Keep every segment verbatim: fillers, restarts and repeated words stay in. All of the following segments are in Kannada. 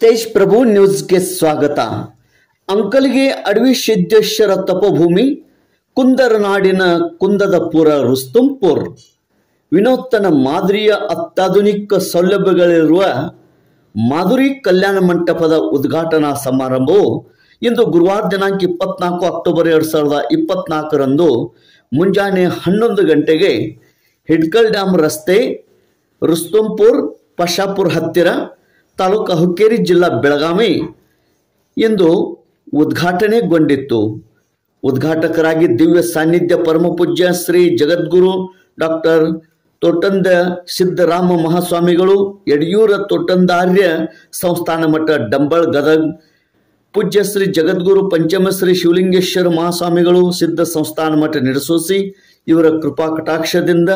ತೇಜ್ ಪ್ರಭು ನ್ಯೂಸ್ಗೆ ಸ್ವಾಗತ. ಅಂಕಲ್ಗೆ ಅಡವಿ ಸಿದ್ದೇಶ್ವರ ತಪೋಭೂಮಿ, ಕುಂದರನಾಡಿನ ಕುಂದದಪುರ ರುಸ್ತುಂಪುರ್ ವಿನೂತನ ಮಾದರಿಯ ಅತ್ಯಾಧುನಿಕ ಸೌಲಭ್ಯಗಳಿರುವ ಮಾಧುರಿ ಕಲ್ಯಾಣ ಮಂಟಪದ ಉದ್ಘಾಟನಾ ಸಮಾರಂಭವು ಇಂದು ಗುರುವಾರ ದಿನಾಂಕ ಇಪ್ಪತ್ನಾಲ್ಕು ಅಕ್ಟೋಬರ್ ಎರಡು ಸಾವಿರದ ಇಪ್ಪತ್ನಾಲ್ಕರಂದು ಮುಂಜಾನೆ ಹನ್ನೊಂದು ಗಂಟೆಗೆ ಹಿಡ್ಕಲ್ ಡ್ಯಾಮ್ ರಸ್ತೆ, ರುಸ್ತುಂಪುರ್, ಪಶಾಪುರ್ ಹತ್ತಿರ, ತಾಲೂಕು ಹುಕ್ಕೇರಿ, ಜಿಲ್ಲಾ ಬೆಳಗಾವಿ ಎಂದು ಉದ್ಘಾಟನೆಗೊಂಡಿತ್ತು. ಉದ್ಘಾಟಕರಾಗಿ ದಿವ್ಯ ಸಾನ್ನಿಧ್ಯ ಪರಮಪೂಜ್ಯ ಶ್ರೀ ಜಗದ್ಗುರು ಡಾಕ್ಟರ್ ತೋಟಂದ ಸಿದ್ದರಾಮ ಮಹಾಸ್ವಾಮಿಗಳು, ಯಡಿಯೂರ ತೋಟಂದಾರ್ಯ ಸಂಸ್ಥಾನ ಮಠ ಡಂಬಳ ಗದಗ್, ಪೂಜ್ಯ ಶ್ರೀ ಜಗದ್ಗುರು ಪಂಚಮಶ್ರೀ ಶಿವಲಿಂಗೇಶ್ವರ ಮಹಾಸ್ವಾಮಿಗಳು, ಸಿದ್ಧ ಸಂಸ್ಥಾನ ಮಠ ನಿಡಸೋಸಿ ಇವರ ಕೃಪಾ ಕಟಾಕ್ಷದಿಂದ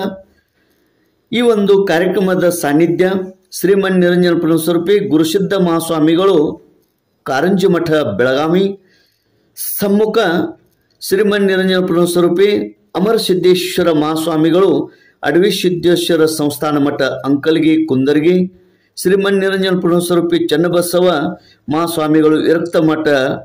ಈ ಒಂದು ಕಾರ್ಯಕ್ರಮದ ಸಾನ್ನಿಧ್ಯ ಶ್ರೀಮನ್ ನಿರಂಜನ ಪುನಃಸ್ವರೂಪಿ ಗುರುಸಿದ್ಧ ಮಹಾಸ್ವಾಮಿಗಳು, ಕಾರಂಜಿ ಮಠ ಬೆಳಗಾವಿ, ಸಮ್ಮುಖ ಶ್ರೀಮನ್ ನಿರಂಜನ ಪುನಃಸ್ವರೂಪಿ ಅಮರಸಿದ್ದೇಶ್ವರ ಮಹಾಸ್ವಾಮಿಗಳು, ಅಡವಿ ಸಿದ್ದೇಶ್ವರ ಸಂಸ್ಥಾನ ಮಠ ಅಂಕಲ್ಗಿ ಕುಂದರ್ಗಿ, ಶ್ರೀಮನ್ ನಿರಂಜನ ಪುನಃಸ್ವರೂಪಿ ಚನ್ನಬಸವ ಮಹಾಸ್ವಾಮಿಗಳು ವಿರಕ್ತ ಮಠ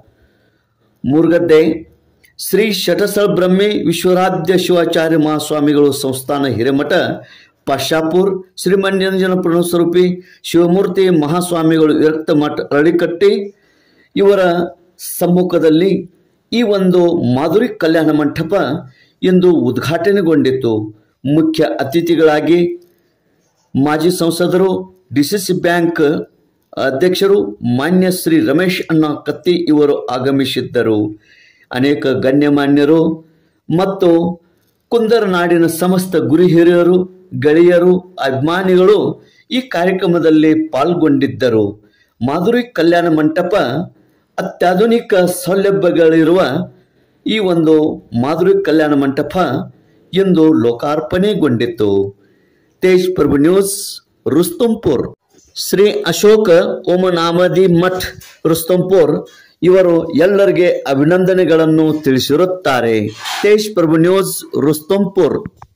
ಮುರುಗದ್ದೆ, ಶ್ರೀ ಶಟಸ್ಥಳ ಬ್ರಹ್ಮಿ ವಿಶ್ವರಾಧ್ಯ ಶಿವಾಚಾರ್ಯ ಮಹಾಸ್ವಾಮಿಗಳು ಸಂಸ್ಥಾನ ಹಿರೇಮಠ ಪಶಾಪುರ್, ಶ್ರೀಮನ್ ನಿರಂಜನ ಪುನಃಸ್ವರೂಪಿ ಶಿವಮೂರ್ತಿ ಮಹಾಸ್ವಾಮಿಗಳು ವಿರಕ್ತ ಮಠ ಅರಳಿಕಟ್ಟಿ ಇವರ ಸಮ್ಮುಖದಲ್ಲಿ ಈ ಒಂದು ಮಾಧುರಿ ಕಲ್ಯಾಣ ಮಂಟಪ ಇಂದು ಉದ್ಘಾಟನೆಗೊಂಡಿತು. ಮುಖ್ಯ ಅತಿಥಿಗಳಾಗಿ ಮಾಜಿ ಸಂಸದರು, ಡಿಸಿಸಿ ಬ್ಯಾಂಕ್ ಅಧ್ಯಕ್ಷರು ಮಾನ್ಯ ಶ್ರೀ ರಮೇಶ್ ಅಣ್ಣ ಕತ್ತಿ ಇವರು ಆಗಮಿಸಿದ್ದರು. ಅನೇಕ ಗಣ್ಯಮಾನ್ಯರು ಮತ್ತು ಕುಂದರನಾಡಿನ ಸಮಸ್ತ ಗುರು ಹಿರಿಯರು, ಗೆಳೆಯರು, ಅಭಿಮಾನಿಗಳು ಈ ಕಾರ್ಯಕ್ರಮದಲ್ಲಿ ಪಾಲ್ಗೊಂಡಿದ್ದರು. ಮಾಧುರಿ ಕಲ್ಯಾಣ ಮಂಟಪ ಅತ್ಯಾಧುನಿಕ ಸೌಲಭ್ಯಗಳಿರುವ ಈ ಒಂದು ಮಾಧುರಿ ಕಲ್ಯಾಣ ಮಂಟಪ ಇಂದು ಲೋಕಾರ್ಪಣೆಗೊಂಡಿತು. ತೇಜ್ ಪ್ರಭು ನ್ಯೂಸ್, ರುಸ್ತುಂಪುರ್. ಶ್ರೀ ಅಶೋಕ ಓಮನಾಮದಿ ಮಠ್ ರುಸ್ತುಂಪುರ್ ಇವರು ಎಲ್ಲರಿಗೆ ಅಭಿನಂದನೆಗಳನ್ನು ತಿಳಿಸಿರುತ್ತಾರೆ. ತೇಜ್ ಪ್ರಭು ನ್ಯೂಸ್, ರುಸ್ತುಂಪುರ್.